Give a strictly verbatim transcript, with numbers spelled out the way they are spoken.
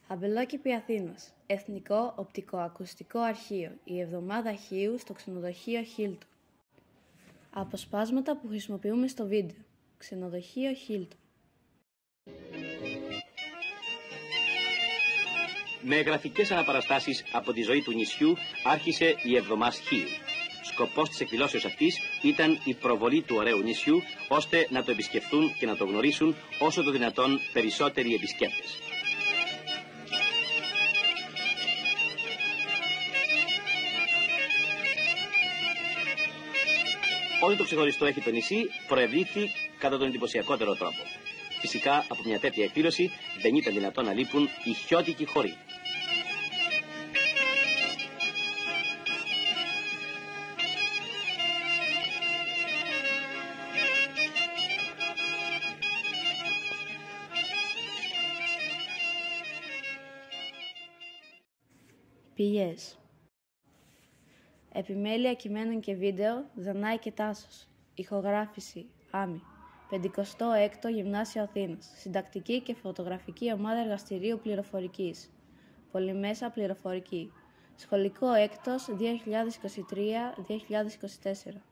Αμπελόκηπη Αθήνας. Εθνικό Οπτικοακουστικό Αρχείο. Η Εβδομάδα Χείου στο ξενοδοχείο Χίλτον. Αποσπάσματα που χρησιμοποιούμε στο βίντεο. Ξενοδοχείο Χίλτον. Με γραφικές αναπαραστάσεις από τη ζωή του νησιού άρχισε η Εβδομάς Χείου. Σκοπός της εκδηλώσεως αυτής ήταν η προβολή του ωραίου νησιού, ώστε να το επισκεφθούν και να το γνωρίσουν όσο το δυνατόν περισσότεροι επισκέπτες. Ό,τι το ξεχωριστό έχει το νησί, προευλήθη κατά τον εντυπωσιακότερο τρόπο. Φυσικά, από μια τέτοια εκδήλωση δεν ήταν δυνατόν να λείπουν οι χιώτικοι χοροί. Πηγές. Επιμέλεια κειμένων και βίντεο, Δανάη και Τάσος. Ηχογράφηση, Άμι. πενηκοστό έκτο Γυμνάσιο Αθήνας. Συντακτική και φωτογραφική ομάδα εργαστηρίου πληροφορικής. Πολυμέσα πληροφορική. Σχολικό έκτος δύο χιλιάδες είκοσι τρία δύο χιλιάδες είκοσι τέσσερα.